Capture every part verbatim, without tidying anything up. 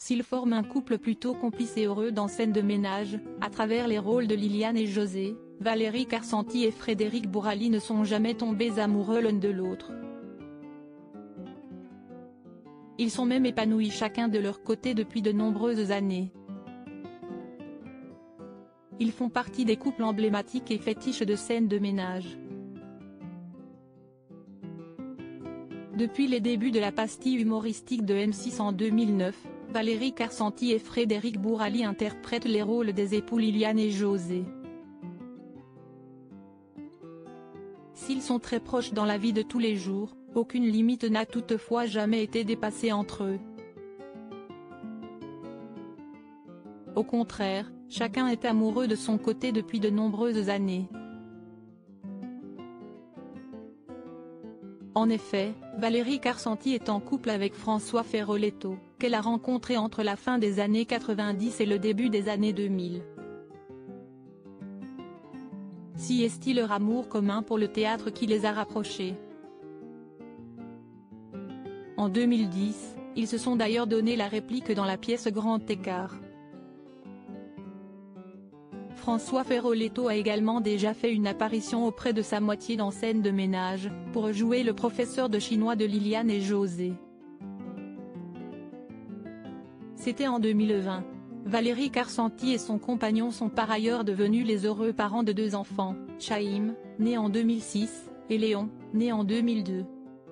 s'ils forment un couple plutôt complice et heureux dans Scène de ménage, à travers les rôles de Liliane et José, Valérie Carcenti et Frédéric Bourali ne sont jamais tombés amoureux l'un de l'autre. Ils sont même épanouis chacun de leur côté depuis de nombreuses années. Ils font partie des couples emblématiques et fétiches de Scène de ménage. Depuis les débuts de la pastille humoristique de M six en deux mille neuf, Valérie Carcenti et Frédéric Bourali interprètent les rôles des époux Liliane et José. S'ils sont très proches dans la vie de tous les jours, aucune limite n'a toutefois jamais été dépassée entre eux. Au contraire, chacun est amoureux de son côté depuis de nombreuses années. En effet, Valérie Carcenti est en couple avec François Feroleto, qu'elle a rencontré entre la fin des années quatre-vingt-dix et le début des années deux mille. Si est-il leur amour commun pour le théâtre qui les a rapprochés. En deux mille dix, ils se sont d'ailleurs donné la réplique dans la pièce Grand Écart. François Feroleto a également déjà fait une apparition auprès de sa moitié dans Scène de ménage, pour jouer le professeur de chinois de Liliane et José. C'était en deux mille vingt. Valérie Carcenti et son compagnon sont par ailleurs devenus les heureux parents de deux enfants, Chaim, né en deux mille six, et Léon, né en deux mille deux.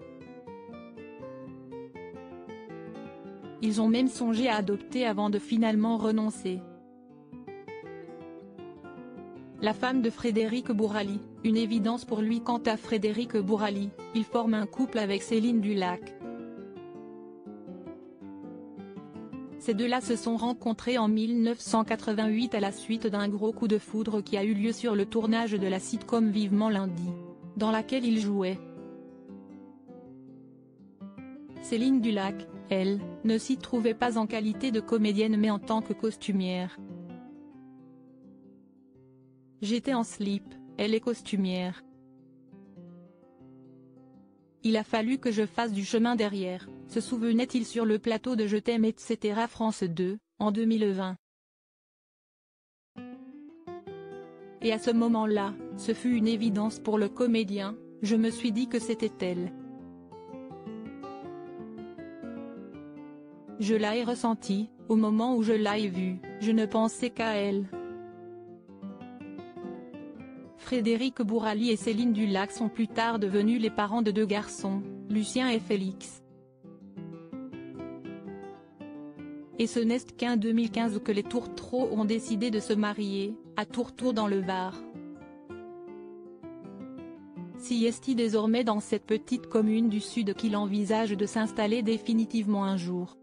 Ils ont même songé à adopter avant de finalement renoncer. La femme de Frédéric Bourali, une évidence pour lui. Quant à Frédéric Bourali, il forme un couple avec Céline Dulac. Ces deux-là se sont rencontrés en mille neuf cent quatre-vingt-huit à la suite d'un gros coup de foudre qui a eu lieu sur le tournage de la sitcom Vivement lundi, dans laquelle ils jouaient. Céline Dulac, elle, ne s'y trouvait pas en qualité de comédienne mais en tant que costumière. J'étais en slip, elle est costumière. Il a fallu que je fasse du chemin derrière, se souvenait-il sur le plateau de Je t'aime et cetera France deux, en deux mille vingt. Et à ce moment-là, ce fut une évidence pour le comédien, je me suis dit que c'était elle. Je l'ai ressenti, au moment où je l'ai vue, je ne pensais qu'à elle. Frédéric Bourali et Céline Dulac sont plus tard devenus les parents de deux garçons, Lucien et Félix. Et ce n'est qu'en deux mille quinze que les Tourtereaux ont décidé de se marier, à Tourtour dans le Var. Si est-il désormais dans cette petite commune du Sud qu'il envisage de s'installer définitivement un jour.